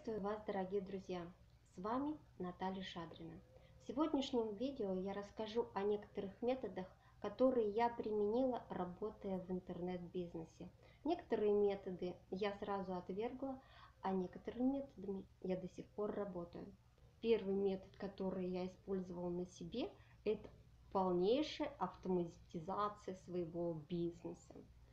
Приветствую вас, дорогие друзья! С вами Наталья Шадрина. В сегодняшнем видео я расскажу о некоторых методах, которые я применила, работая в интернет-бизнесе. Некоторые методы я сразу отвергла, а некоторыми методами я до сих пор работаю. Первый метод, который я использовала на себе, это полнейшая автоматизация своего бизнеса.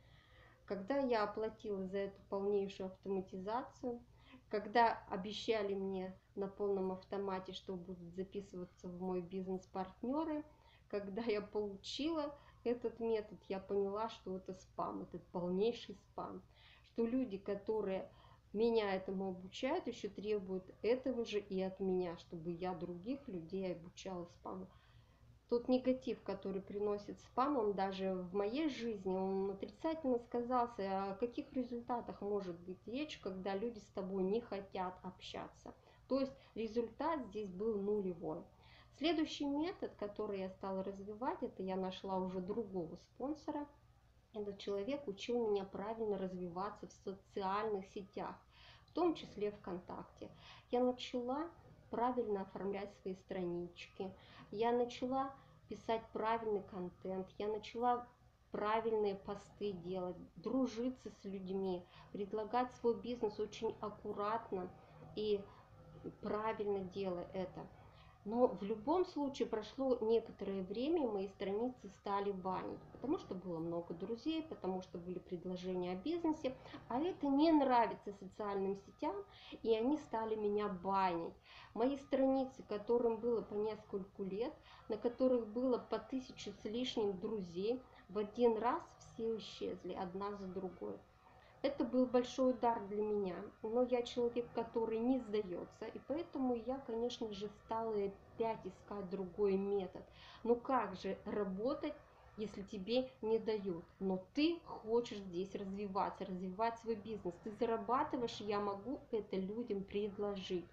Когда я оплатила за эту полнейшую автоматизацию, когда обещали мне на полном автомате, что будут записываться в мой бизнес-партнеры, когда я получила этот метод, я поняла, что это спам, это полнейший спам, что люди, которые меня этому обучают, еще требуют этого же и от меня, чтобы я других людей обучала спаму. Тот негатив, который приносит спам, он даже в моей жизни, он отрицательно сказался. О каких результатах может быть речь, когда люди с тобой не хотят общаться? То есть результат здесь был нулевой. Следующий метод, который я стала развивать, это я нашла уже другого спонсора. Этот человек учил меня правильно развиваться в социальных сетях, в том числе ВКонтакте. Я начала правильно оформлять свои странички, я начала писать правильный контент, я начала правильные посты делать, дружиться с людьми, предлагать свой бизнес очень аккуратно и правильно делая это. Но в любом случае прошло некоторое время, и мои страницы стали банить, потому что было много друзей, потому что были предложения о бизнесе, а это не нравится социальным сетям, и они стали меня банить. Мои страницы, которым было по нескольку лет, на которых было по 1000 с лишним друзей, в один раз все исчезли, одна за другой. Это был большой удар для меня, но я человек, который не сдается, и поэтому я, конечно же, стала опять искать другой метод. Но как же работать, если тебе не дают? Но ты хочешь здесь развиваться, развивать свой бизнес, ты зарабатываешь, я могу это людям предложить.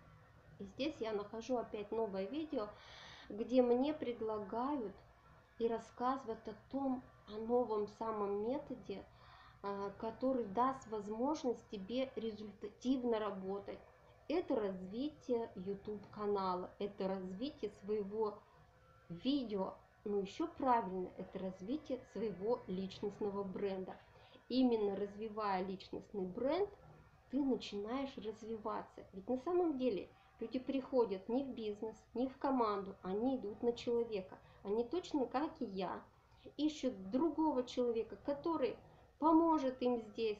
И здесь я нахожу опять новое видео, где мне предлагают и рассказывают о том, о новом самом методе, который даст возможность тебе результативно работать. Это развитие YouTube канала, это развитие своего видео, но еще правильно, это развитие своего личностного бренда. Именно развивая личностный бренд, ты начинаешь развиваться. Ведь на самом деле люди приходят не в бизнес, не в команду, они идут на человека. Они точно как и я ищут другого человека, который поможет им здесь,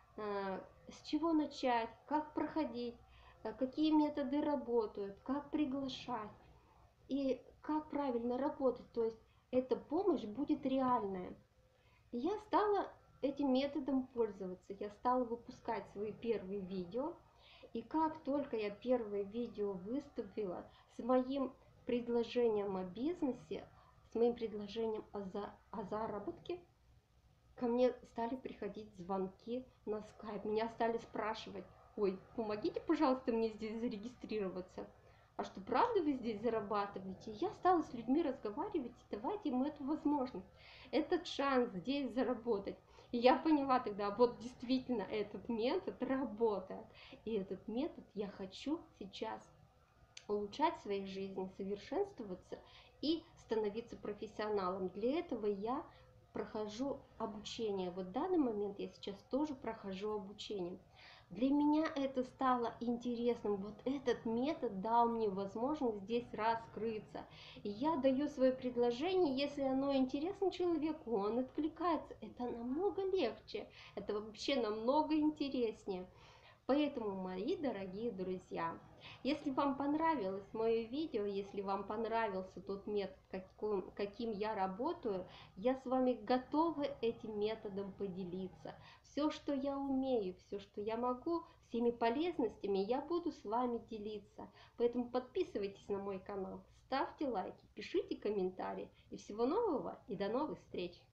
с чего начать, как проходить, какие методы работают, как приглашать и как правильно работать. То есть эта помощь будет реальная. И я стала этим методом пользоваться. Я стала выпускать свои первые видео. И как только я первое видео выставила с моим предложением о бизнесе, с моим предложением о заработке, ко мне стали приходить звонки на скайп, меня стали спрашивать: ой, помогите, пожалуйста, мне здесь зарегистрироваться. А что, правда вы здесь зарабатываете? Я стала с людьми разговаривать и давать им эту возможность, этот шанс здесь заработать. И я поняла тогда, вот действительно этот метод работает. И этот метод я хочу сейчас улучшать в своей жизни, совершенствоваться и становиться профессионалом. Для этого я прохожу обучение. Вот в данный момент я сейчас тоже прохожу обучение. Для меня это стало интересным. Вот этот метод дал мне возможность здесь раскрыться. И я даю свое предложение, если оно интересно человеку, он откликается. Это намного легче, это вообще намного интереснее. Поэтому, мои дорогие друзья, если вам понравилось мое видео, если вам понравился тот метод, каким я работаю, я с вами готова этим методом поделиться. Все, что я умею, все, что я могу, всеми полезностями я буду с вами делиться. Поэтому подписывайтесь на мой канал, ставьте лайки, пишите комментарии. И всего нового, и до новых встреч!